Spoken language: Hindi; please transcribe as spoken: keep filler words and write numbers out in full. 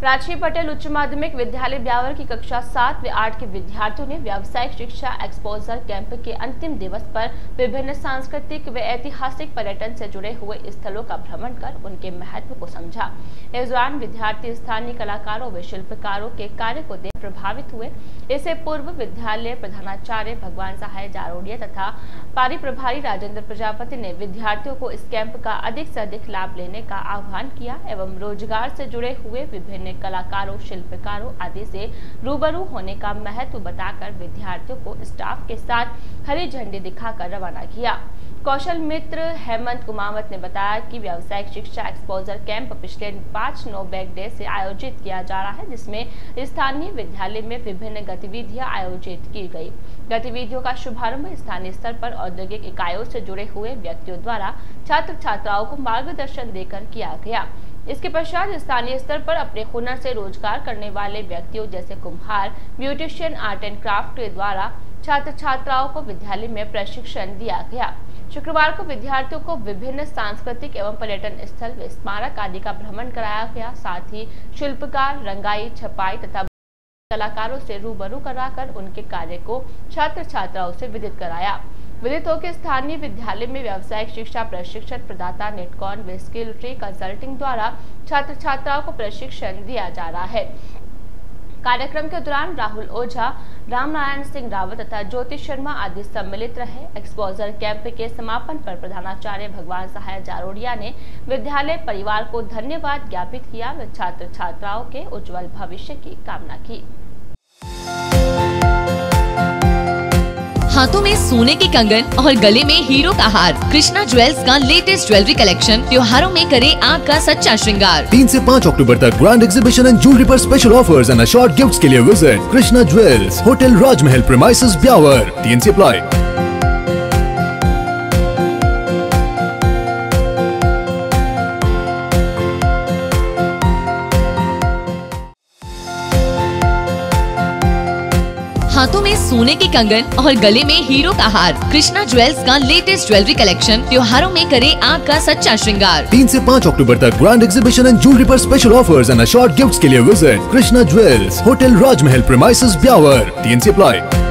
प्राची पटेल उच्च माध्यमिक विद्यालय ब्यावर की कक्षा सात व आठ के विद्यार्थियों ने व्यावसायिक शिक्षा एक्सपोजर कैंप के अंतिम दिवस पर विभिन्न सांस्कृतिक व ऐतिहासिक पर्यटन से जुड़े हुए स्थलों का भ्रमण कर उनके महत्व को समझा। इस दौरान विद्यार्थी स्थानीय कलाकारों व शिल्पकारों के कार्य को देख प्रभावित हुए। इससे पूर्व विद्यालय प्रधानाचार्य भगवान सहाय जारोडिया तथा पारी प्रभारी राजेंद्र प्रजापति ने विद्यार्थियों को इस कैंप का अधिक से अधिक लाभ लेने का आह्वान किया एवं रोजगार से जुड़े हुए विभिन्न कलाकारों, शिल्पकारों आदि से रूबरू होने का महत्व बताकर विद्यार्थियों को स्टाफ के साथ हरी झंडी दिखाकर रवाना किया। कौशल मित्र हेमंत कुमावत ने बताया कि व्यावसायिक शिक्षा एक्सपोजर कैंप पिछले पाँच नौ बैग डे से आयोजित किया जा रहा है, जिसमें स्थानीय विद्यालय में विभिन्न गतिविधियां आयोजित की गई। गतिविधियों का शुभारंभ स्थानीय स्तर पर औद्योगिक इकाइयों से जुड़े हुए व्यक्तियों द्वारा छात्र छात्राओं को मार्गदर्शन देकर किया गया। इसके पश्चात स्थानीय स्तर पर अपने हुनर से रोजगार करने वाले व्यक्तियों जैसे कुम्हार, ब्यूटिशियन, आर्ट एंड क्राफ्ट के द्वारा छात्र छात्राओं को विद्यालय में प्रशिक्षण दिया गया। शुक्रवार को विद्यार्थियों को विभिन्न सांस्कृतिक एवं पर्यटन स्थल व स्मारक आदि का भ्रमण कराया गया। साथ ही शिल्पकार, रंगाई, छपाई तथा कलाकारों से रूबरू कराकर उनके कार्य को छात्र छात्राओं से विदित कराया। विदित हो के स्थानीय विद्यालय में व्यावसायिक शिक्षा प्रशिक्षण प्रदाता नेटकॉन व स्किल ट्री कंसल्टिंग द्वारा छात्र छात्राओं को प्रशिक्षण दिया जा रहा है। कार्यक्रम के दौरान राहुल ओझा, रामनारायण सिंह रावत तथा ज्योति शर्मा आदि सम्मिलित रहे। एक्सपोजर कैंप के समापन पर प्रधानाचार्य भगवान सहाय जारोडिया ने विद्यालय परिवार को धन्यवाद ज्ञापित किया व छात्र छात्राओं के उज्जवल भविष्य की कामना की। हाथों में सोने के कंगन और गले में हीरो का हार। कृष्णा ज्वेल्स का लेटेस्ट ज्वेलरी कलेक्शन त्योहारों में करे आपका सच्चा श्रृंगार। तीन से पाँच अक्टूबर तक ग्रैंड एग्जीबिशन एंड ज्वेलरी पर special offers and assorted gifts के लिए visit Krishna jewels, hotel Rajmahal premises Beawar. तीन से अप्लाई। हाथों में सोने के कंगन और गले में हीरो का हार। कृष्णा ज्वेल्स का लेटेस्ट ज्वेलरी कलेक्शन त्योहारों में करे आपका सच्चा श्रृंगार। तीन से पाँच अक्टूबर तक ग्रैंड एग्जीबिशन एंड ज्वेलरी पर special offers and assorted gifts के लिए visit Krishna jewels, hotel Rajmahal premises Beawar. तीन से अप्लाई।